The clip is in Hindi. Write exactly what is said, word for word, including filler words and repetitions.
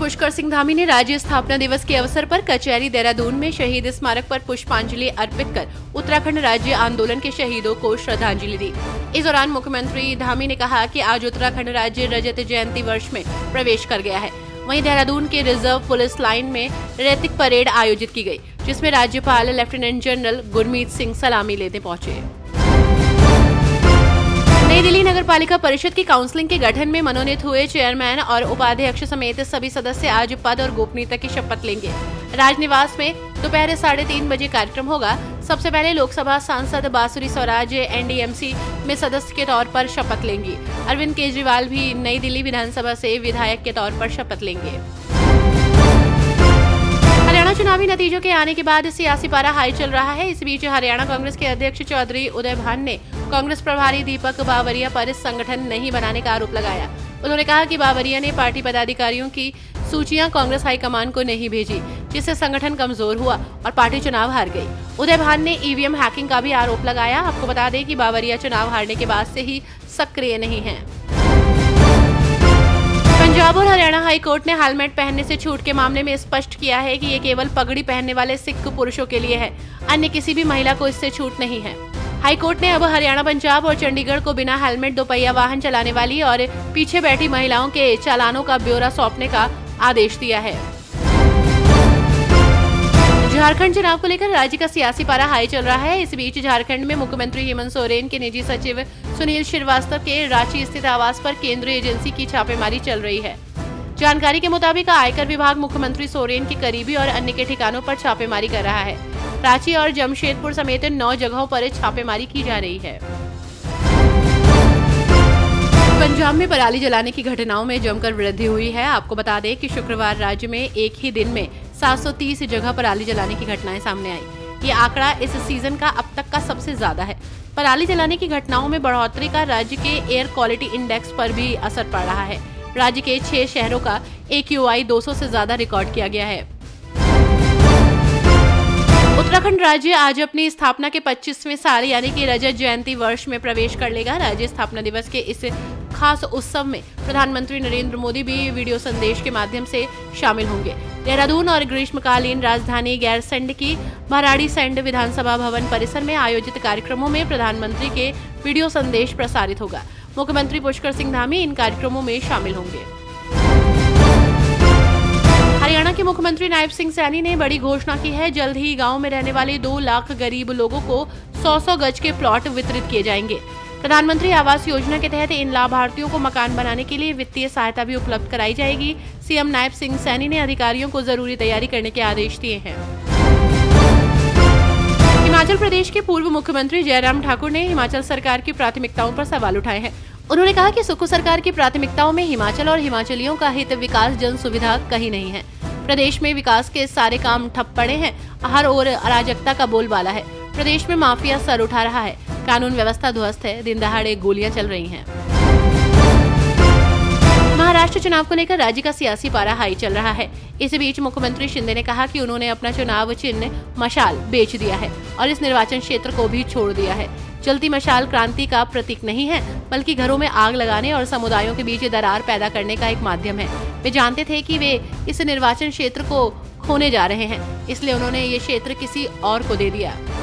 पुष्कर सिंह धामी ने राज्य स्थापना दिवस के अवसर पर कचहरी देहरादून में शहीद स्मारक पर पुष्पांजलि अर्पित कर उत्तराखंड राज्य आंदोलन के शहीदों को श्रद्धांजलि दी। इस दौरान मुख्यमंत्री धामी ने कहा कि आज उत्तराखंड राज्य रजत जयंती वर्ष में प्रवेश कर गया है। वहीं देहरादून के रिजर्व पुलिस लाइन में रैतिक परेड आयोजित की गई, जिसमें राज्यपाल लेफ्टिनेंट जनरल गुरमीत सिंह सलामी लेने पहुंचे। नई दिल्ली नगर पालिका परिषद की काउंसिलिंग के गठन में मनोनीत हुए चेयरमैन और उपाध्यक्ष समेत सभी सदस्य आज पद और गोपनीयता की शपथ लेंगे। राजनिवास में दोपहर साढ़े तीन बजे कार्यक्रम होगा। सबसे पहले लोकसभा सांसद बांसुरी स्वराज एनडीएमसी में सदस्य के तौर पर शपथ लेंगी। अरविंद केजरीवाल भी नई दिल्ली विधानसभा से विधायक के तौर पर शपथ लेंगे। हरियाणा चुनावी नतीजों के आने के बाद सियासी पारा हाई चल रहा है। इस बीच हरियाणा कांग्रेस के अध्यक्ष चौधरी उदय भान ने कांग्रेस प्रभारी दीपक बावरिया पर संगठन नहीं बनाने का आरोप लगाया। उन्होंने कहा कि बावरिया ने पार्टी पदाधिकारियों की सूचियां कांग्रेस हाईकमान को नहीं भेजी, जिससे संगठन कमजोर हुआ और पार्टी चुनाव हार गई। उदय भान ने ईवीएम हैकिंग का भी आरोप लगाया। आपको बता दें कि बावरिया चुनाव हारने के बाद से ही सक्रिय नहीं है। पंजाब और हरियाणा हाई कोर्ट ने हेलमेट पहनने से छूट के मामले में स्पष्ट किया है कि ये केवल पगड़ी पहनने वाले सिख पुरुषों के लिए है, अन्य किसी भी महिला को इससे छूट नहीं है। हाई कोर्ट ने अब हरियाणा, पंजाब और चंडीगढ़ को बिना हेलमेट दोपहिया वाहन चलाने वाली और पीछे बैठी महिलाओं के चालानों का ब्यौरा सौंपने का आदेश दिया है। झारखंड चुनाव को लेकर राज्य का सियासी पारा हाई चल रहा है। इस बीच झारखंड में मुख्यमंत्री हेमंत सोरेन के निजी सचिव सुनील श्रीवास्तव के रांची स्थित आवास पर केंद्रीय एजेंसी की छापेमारी चल रही है। जानकारी के मुताबिक आयकर विभाग मुख्यमंत्री सोरेन के करीबी और अन्य के ठिकानों पर छापेमारी कर रहा है। रांची और जमशेदपुर समेत नौ जगहों पर छापेमारी की जा रही है। पंजाब में पराली जलाने की घटनाओं में जमकर वृद्धि हुई है। आपको बता दें कि शुक्रवार राज्य में एक ही दिन में सात सौ तीस जगह पराली जलाने की घटनाएं सामने आई। ये आंकड़ा इस सीजन का अब तक का सबसे ज्यादा है। पराली जलाने की घटनाओं में बढ़ोतरी का राज्य के एयर क्वालिटी इंडेक्स पर भी असर पड़ रहा है। राज्य के छह शहरों का एक्यूआई दो सौ से ज्यादा रिकॉर्ड किया गया है। उत्तराखंड राज्य आज अपनी स्थापना के पच्चीसवें साल यानी कि रजत जयंती वर्ष में प्रवेश कर लेगा। राज्य स्थापना दिवस के इस खास उत्सव में प्रधानमंत्री नरेंद्र मोदी भी वीडियो संदेश के माध्यम से शामिल होंगे। देहरादून और ग्रीष्मकालीन राजधानी गैरसैंण की भराड़ीसैंण विधानसभा भवन परिसर में आयोजित कार्यक्रमों में प्रधानमंत्री के वीडियो संदेश प्रसारित होगा। मुख्यमंत्री पुष्कर सिंह धामी इन कार्यक्रमों में शामिल होंगे। हरियाणा के मुख्यमंत्री नायब सिंह सैनी ने बड़ी घोषणा की है। जल्द ही गांव में रहने वाले दो लाख गरीब लोगों को सौ सौ गज के प्लॉट वितरित किए जाएंगे। प्रधानमंत्री आवास योजना के तहत इन लाभार्थियों को मकान बनाने के लिए वित्तीय सहायता भी उपलब्ध कराई जाएगी। सीएम नायब सिंह सैनी ने अधिकारियों को जरूरी तैयारी करने के आदेश दिए हैं। हिमाचल प्रदेश के पूर्व मुख्यमंत्री जयराम ठाकुर ने हिमाचल सरकार की प्राथमिकताओं पर सवाल उठाए हैं। उन्होंने कहा कि सुक्खू सरकार की प्राथमिकताओं में हिमाचल और हिमाचलियों का हित, विकास, जन सुविधा कहीं नहीं है। प्रदेश में विकास के सारे काम ठप पड़े हैं। हर ओर अराजकता का बोलबाला है। प्रदेश में माफिया सर उठा रहा है। कानून व्यवस्था ध्वस्त है। दिन दहाड़े गोलियां चल रही हैं। महाराष्ट्र चुनाव को लेकर राज्य का सियासी पारा हाई चल रहा है। इस बीच मुख्यमंत्री शिंदे ने कहा कि उन्होंने अपना चुनाव चिन्ह मशाल बेच दिया है और इस निर्वाचन क्षेत्र को भी छोड़ दिया है। जलती मशाल क्रांति का प्रतीक नहीं है, बल्कि घरों में आग लगाने और समुदायों के बीच दरार पैदा करने का एक माध्यम है। वे जानते थे कि वे इस निर्वाचन क्षेत्र को खोने जा रहे हैं, इसलिए उन्होंने ये क्षेत्र किसी और को दे दिया।